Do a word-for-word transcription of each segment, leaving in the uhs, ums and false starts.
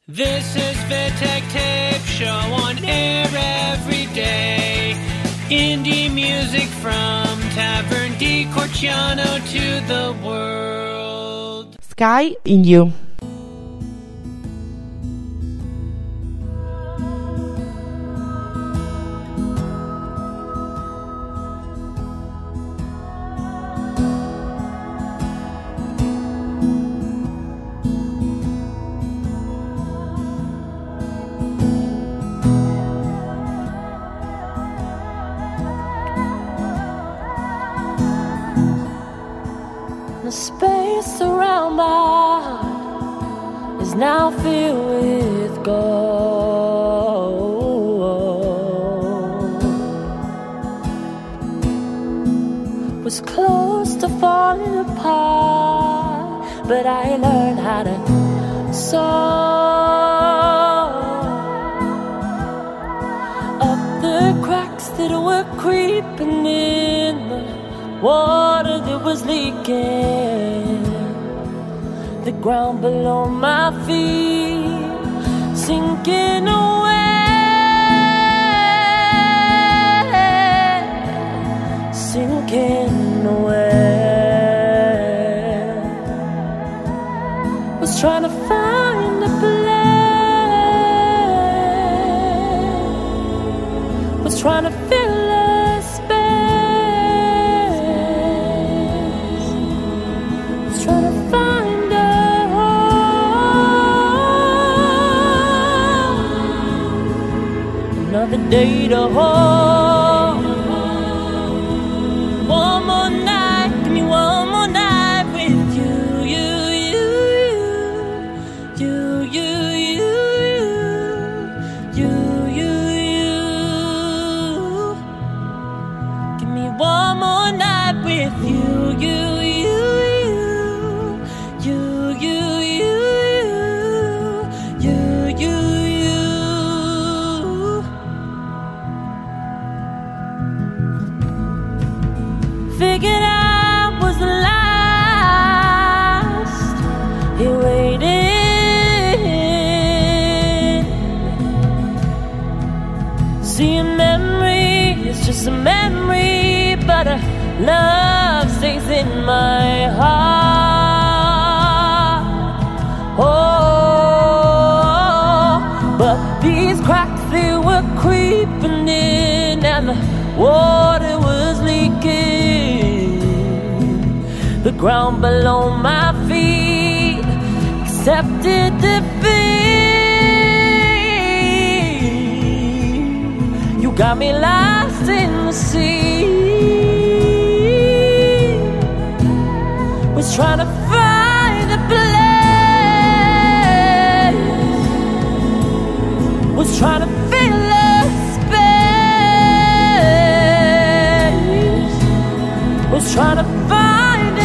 This is Vitek Tape Show on air every day. Indie music from Tavern di Corciano to the world. Sky in You. The space around my heart is now filled with gold. Was close to falling apart, but I learned how to soar up the cracks that were creeping in the water that was leaking. The ground below my feet sinking away, sinking away. Was trying to find a place, was trying to fill a space, was trying to find a home. Another day to hold. One more night, give me one more night with you, you, you, you, you, you, you, you, you. Give me one more night with you, you, you, you, you, you, you, you, you. Figured I was the last. He waited. See, a memory is just a memory, but a love stays in my heart. Oh, but these cracks, they were creeping in, and the water was leaking. The ground below my feet accepted defeat. You got me lost in the sea. Was trying to find a place, was trying to fill a space, was trying to find a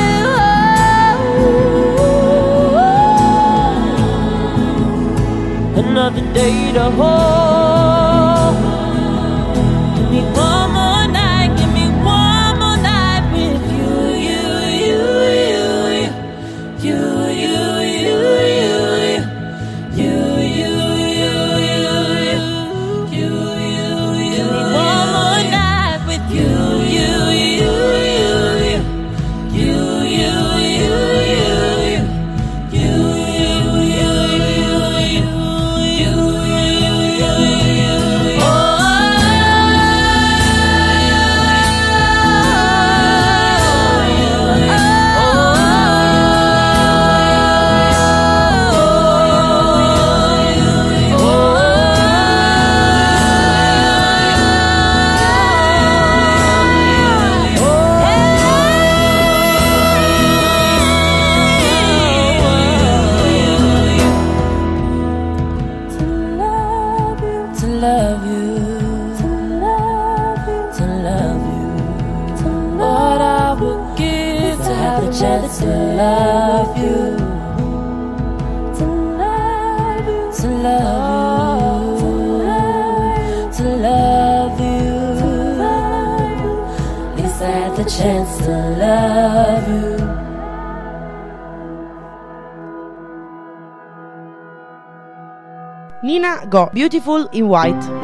home. Another day to hold. Give me one more night, give me one more night with you, you, you, you, you, you, you, you, you, you, you, you, you. Give me one more night with you, you, you, you, you, you, you, you, chance to love you, to love you, to love you, to love you. At least I had the chance to love you. Nina Go, Beautiful in White.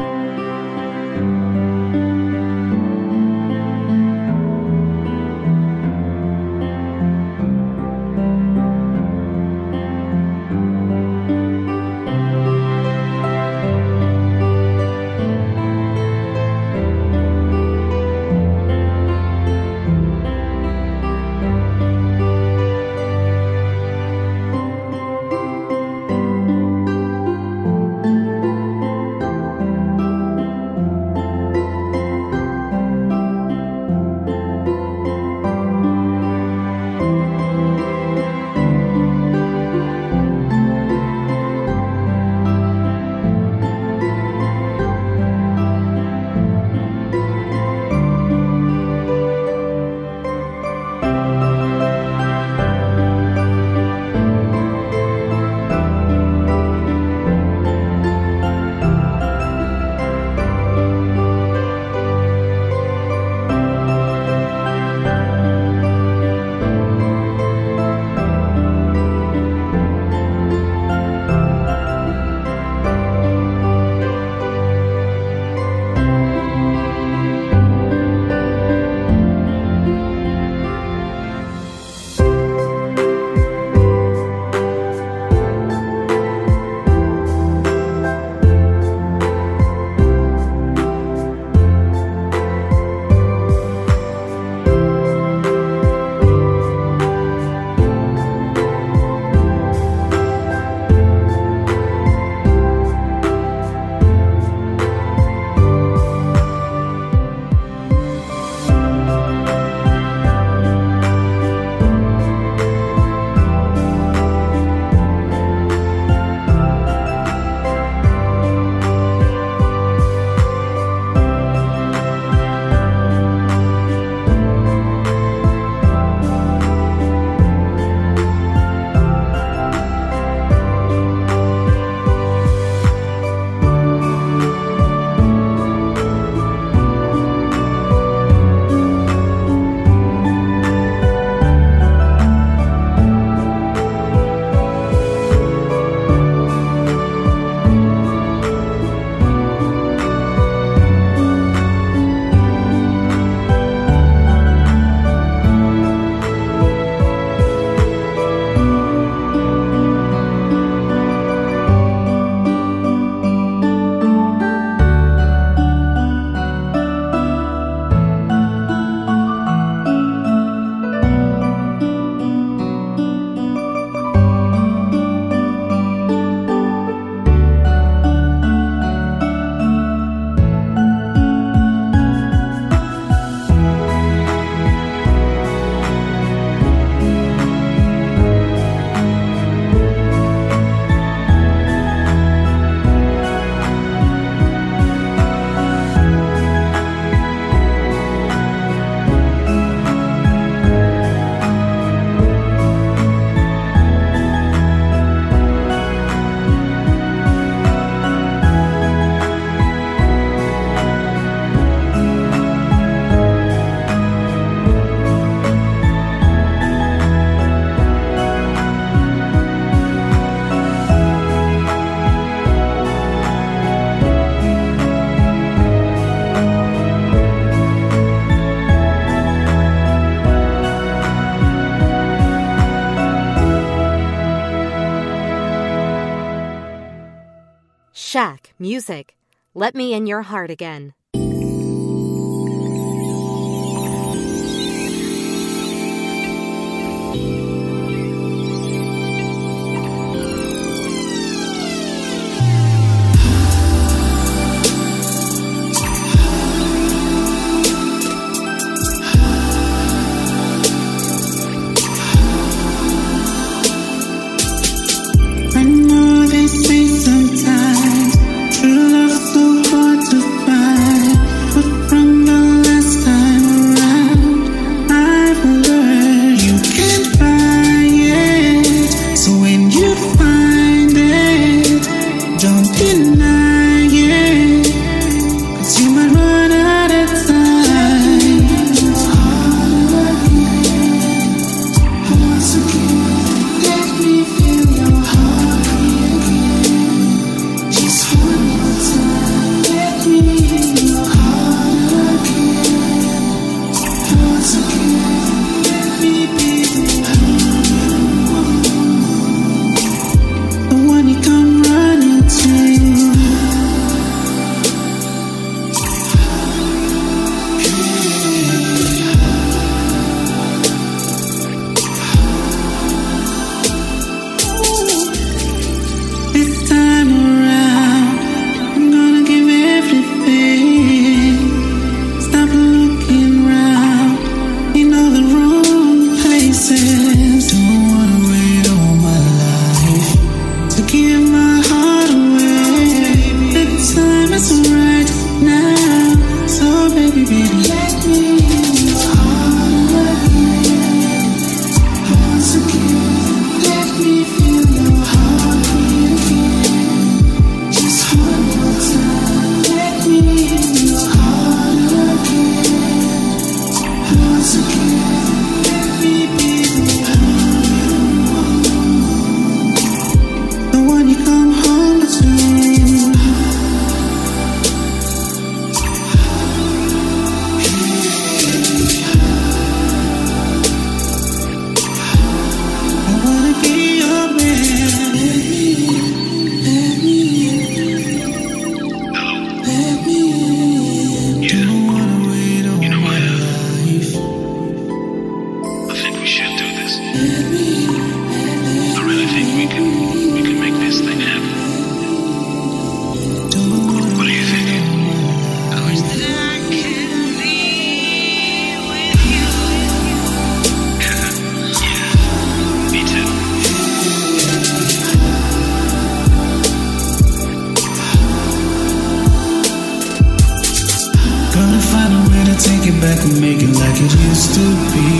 Shack Music. Let me in your heart again. Sometimes true love's so hard to find. take it back and make it like it used to be.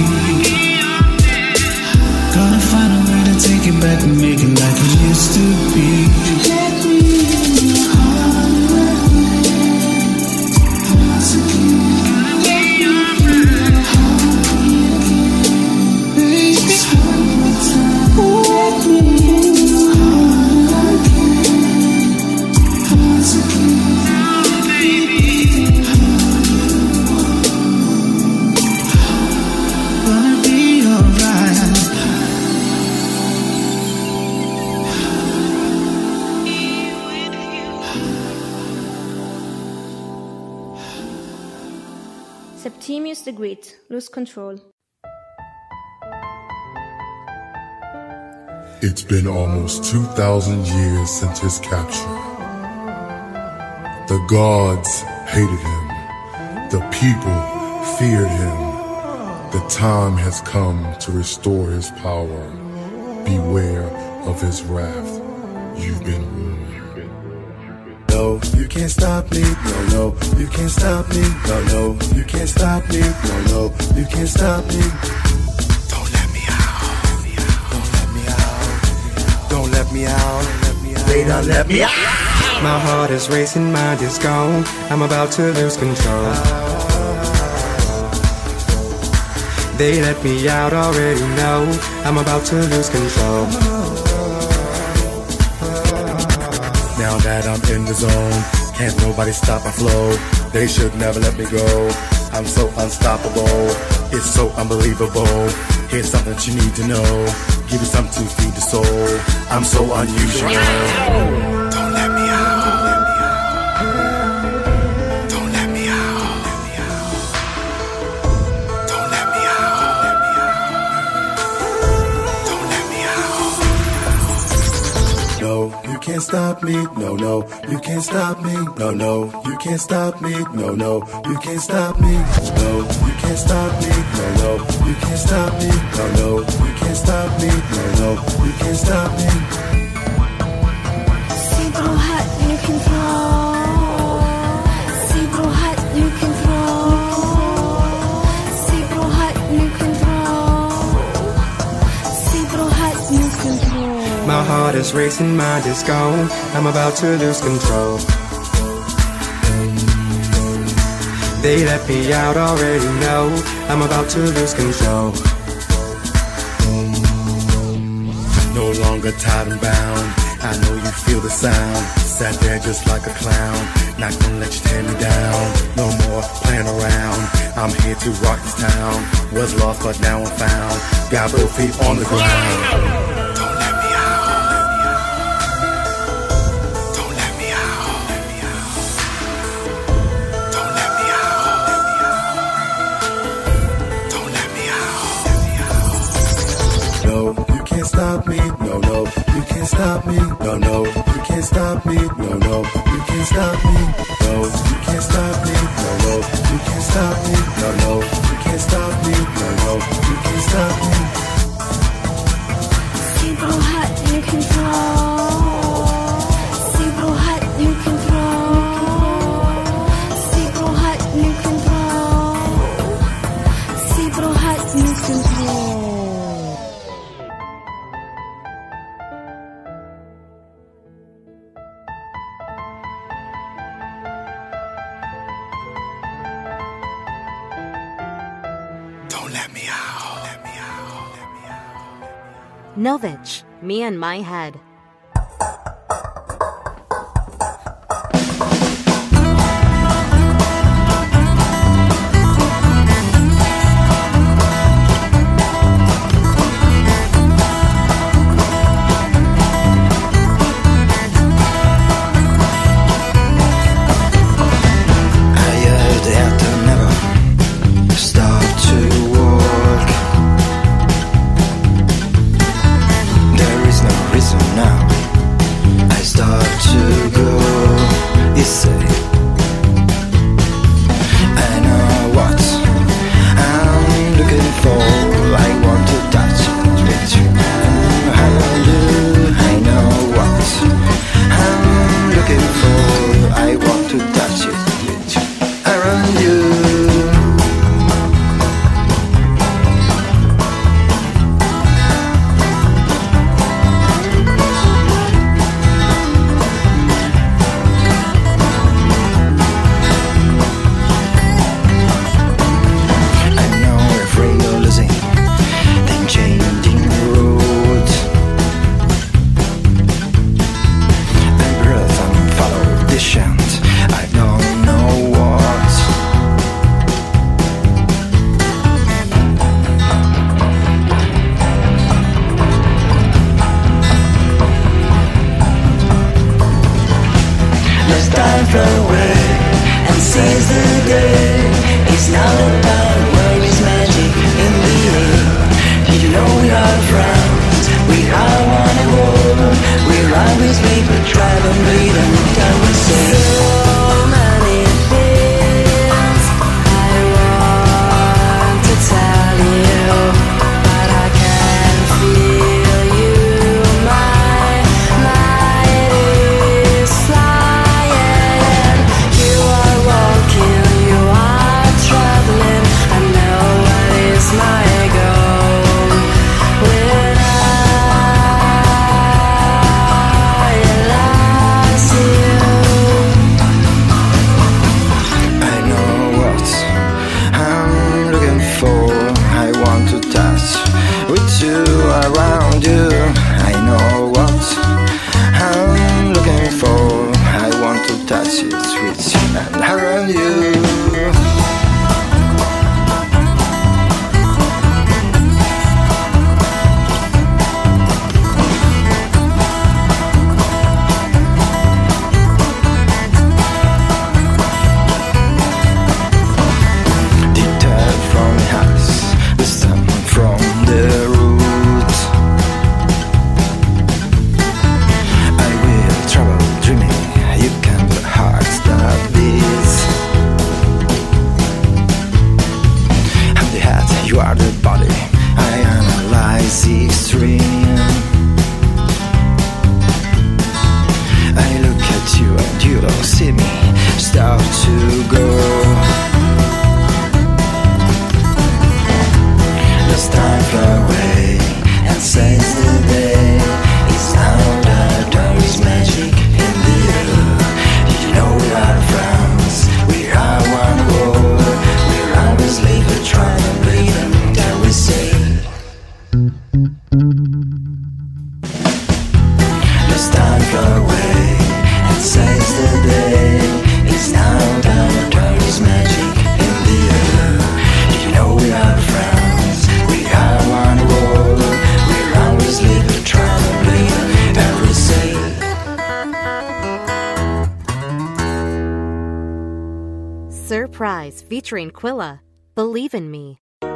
Gonna find a way to take it back and make it like it used to be. Let me in your heart, let me once again. Let me in your heart again. Baby, just one more time. Let me in your heart again. Once again. Gonna be alright. Septimius the Great, Lose Control. It's been almost two thousand years since his capture. The gods hated him. The people feared him. The time has come to restore his power. Beware of his wrath. You've been warned. No, you can't stop me. No, no, you can't stop me. No, no, you can't stop me. No, no, you can't stop me. Don't let me out. Don't let me out. Don't let me out. They don't let me out. My heart is racing, mind is gone. I'm about to lose control. They let me out, already know I'm about to lose control. Now that I'm in the zone, can't nobody stop my flow. They should never let me go. I'm so unstoppable, it's so unbelievable. Here's something that you need to know. Give you something to feed the soul. I'm so unusual. Don't let me out. Don't let me out. Don't let me out. Don't let me out. No, you can't stop me. No, no, you can't stop me. No, no, you can't stop me. No, no, you can't stop me. No, you can't stop me. No, no, you can't stop me. No, no, you can't stop me. No, no, you can't stop me. See bro hot, you can throw. See bro hot, you can throw. See bro hot, you can throw. See bro hot, you can throw. My heart is racing, mind is gone. I'm about to lose control. They let me out, already know I'm about to lose control. No longer tied and bound, I know you feel the sound. Sat there just like a clown, not gonna let you tear me down. No more playing around, I'm here to rock this town. Was lost but now I'm found, got both feet on the ground. Don't let me out. Don't let me out. Don't let me out. Don't let me out. No, you can't stop me. No, no, you can't stop me. No, no, you can't stop me. No, no, you can't stop me. No, you can't stop me. No, no, you can't stop me. No, no, you can't stop me. No, no, you can't stop me. See bro hot, you can throw. See bro hot, you can throw. See bro hot, you can throw. See bro hot, you can throw. Don't let me out. Let me out. Let me out. Novich, Me and My Head. There is no reason now. says the day is now about where is magic in the air. Did you know we are friends? We are one and all. We'll always make the tribe and bleed until we say so many things I want to tell you, but I can't feel you. My mind is flying. You are walking, you are traveling. I know what is my goal. When I lost you, I know what I'm looking for. I want to touch with you around you. I know what I'm looking for. I want to touch it with you and around you. Detailed from the house, wisdom from the root. I will travel dreaming. You can put hearts that beats. I'm the head, you are the body. I analyze the extreme. I look at you and you don't see me. Start to go. Let's time fly away and seize the day. It's now that there is magic in the air. Did you know we are friends? We are one world. We'll always leave the tribe and bleed until we say. Let's time fly away and seize the day. It's now that there is magic in the air. Did you know we are friends? We are one world. We'll always leave the tribe and bleed until we say. Surprise featuring Quilla. Believe in Me.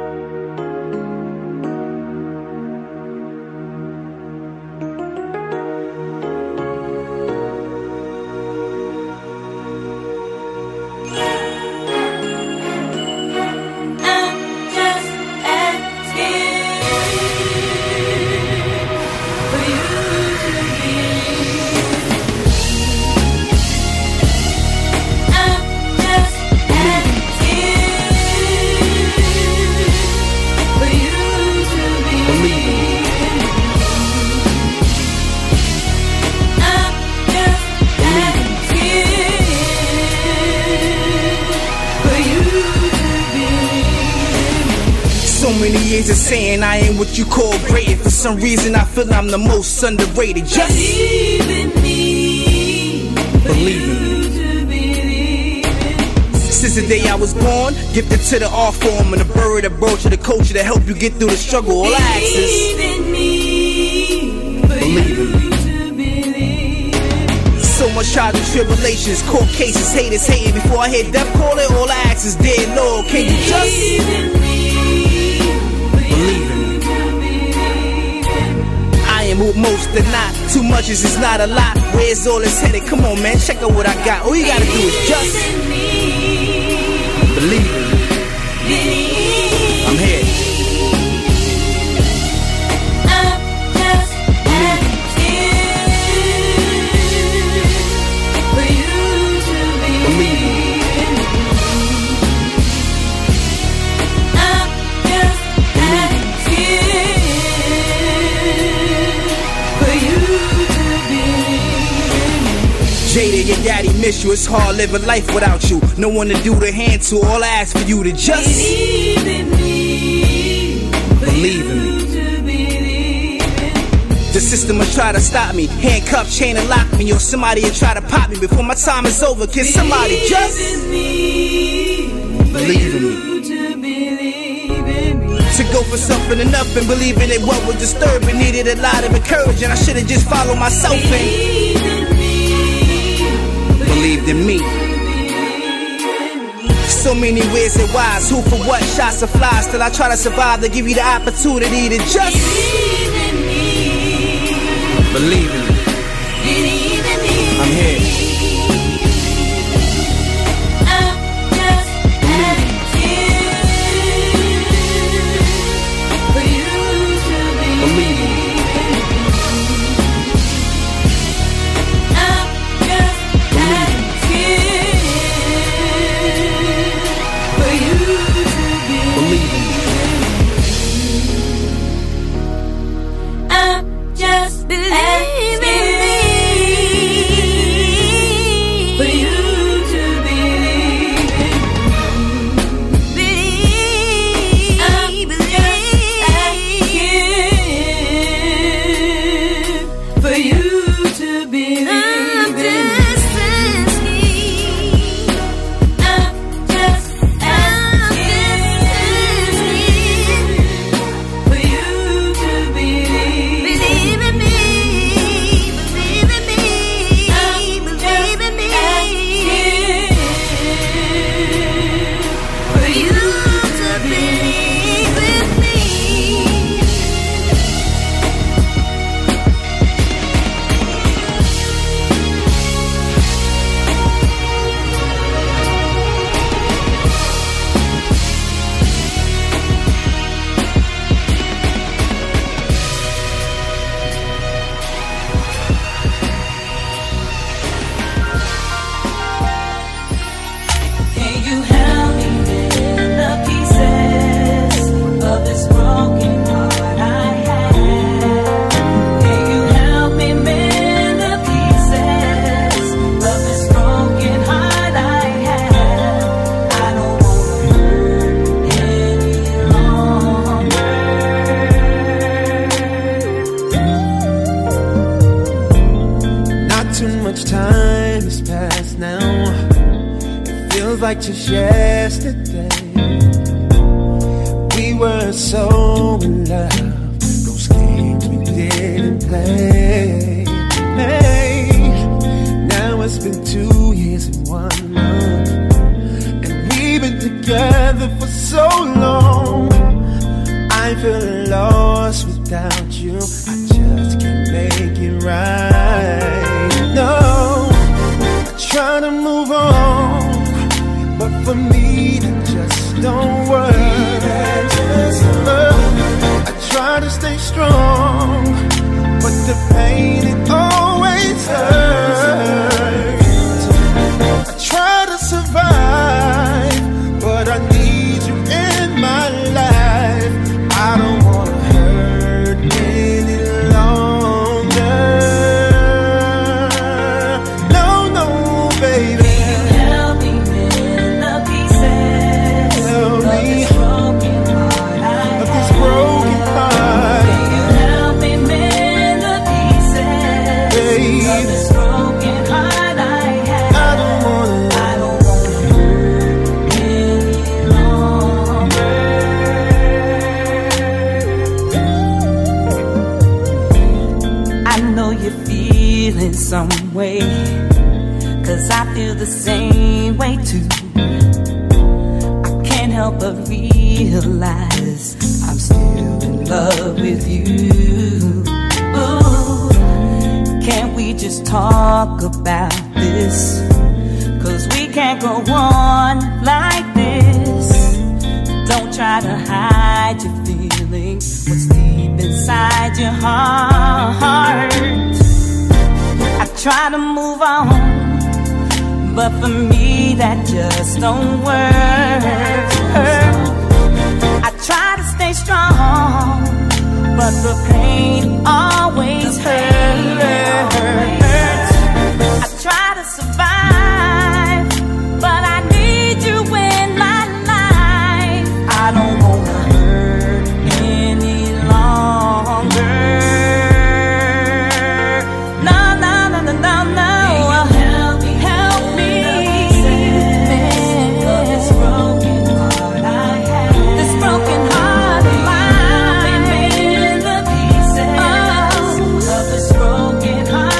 So many years of saying I ain't what you call great. And for some reason I feel I'm the most underrated. Just believe in me. Believe in me. Since the day I was born, gifted to the art form and the bird, the brooch, the culture to help you get through the struggle. All I ask is believe in me. Believe in me. So much trials and tribulations, court cases, haters hating. Before I hear death call it, all I ask is, dear Lord, can you just believe in me? Believe in me. I am who most are not. Too much is it's not a lot. Where's all this headed? Come on, man, check out what I got. All you gotta do is just believe in me. I'm here. Jada, your daddy miss you. It's hard living life without you. No one to do the hand to. All I ask for you to just believe in me. Believe in me. The system will try to stop me. Handcuff, chain and lock me. Or somebody will try to pop me before my time is over. Can somebody just believe in me? To go for something enough and believing in what was disturbing. Needed a lot of encouragement. I should've just followed myself and believed in me. So many ways and whys, who for what, shots of flies. Till I try to survive, to give you the opportunity to just believe in me. Believe in me. Believe in me. I'm here. I'm just asking for you to believe in me. Like just yesterday, we were so in love. Those games we didn't play. Hey, now it's been two years and one month, and we've been together for so long. I feel lost without you. I just can't make it right. No, I try to move on, but for me that just don't work. I try to stay strong, but the pain it always hurts. I try to survive, but I need you in my life. I don't wanna hurt any longer. No, no, baby. Some way, cause I feel the same way too. I can't help but realize I'm still in love with you. Ooh, can't we just talk about this? Cause we can't go on like this. Don't try to hide your feelings, what's deep inside your heart. I try to move on, but for me that just don't work. I try to stay strong, but the pain always hurts. I try to survive, but I need you in my life. I don't wanna hurt any longer. Broken heart.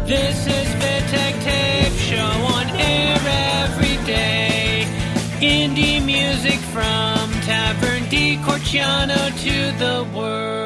This is Vitek Tape Show on air every day. Indie music from Tavern di Corciano to the world.